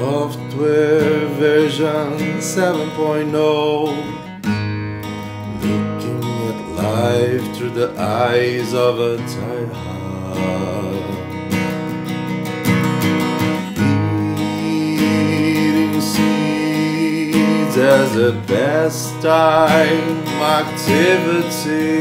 Software version 7.0, looking at life through the eyes of a tired heart, eating seeds as a pastime activity.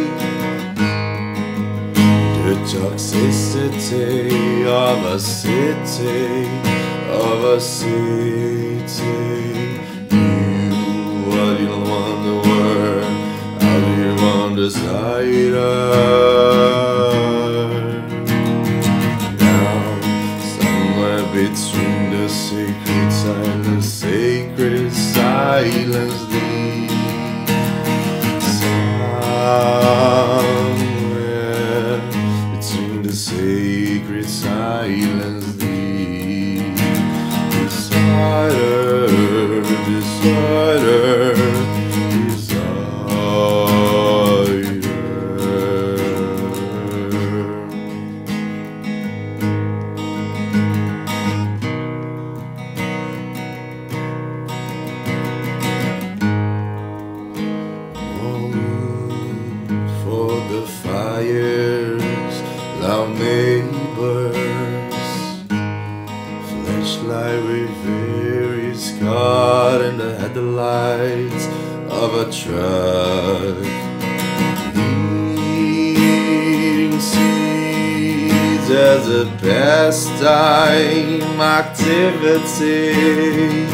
The toxicity of a city, of a city. You, what you don't want the world, how do you want desire? Now, somewhere between the sacred silence, sacred silence, somewhere between the sacred silence, Decider, decider, for the fires, loud neighbors, flashlight reveries caught in the headlights of a truck, eating seeds as a pastime activity.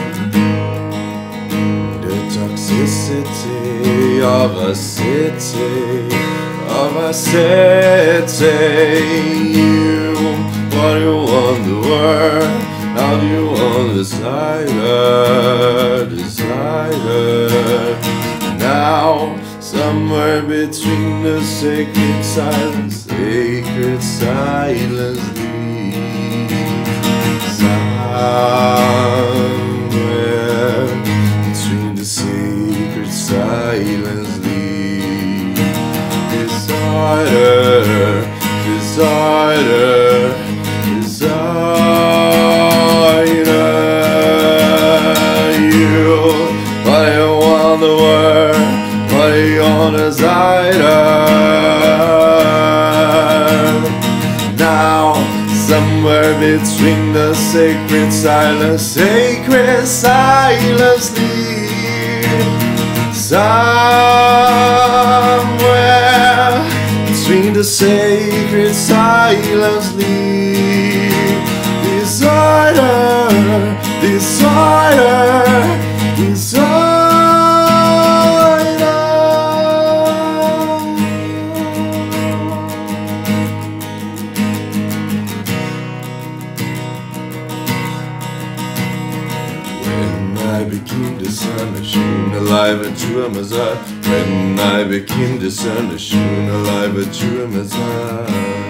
The toxicity of a city, of a city. You, what do you want the world? How do you want desire, desire? Now, somewhere between the sacred silence, sacred silence, somewhere between the sacred silence, decider, decider, decider. You, what do you want the world? What do you want decider? Now, somewhere between the sacred silence, sacred silence, somewhere between the sacred silence, decider, decider, decider. When I became the sun, I shone alive into a Messiah. When I became the sun, I shone alive into a Messiah.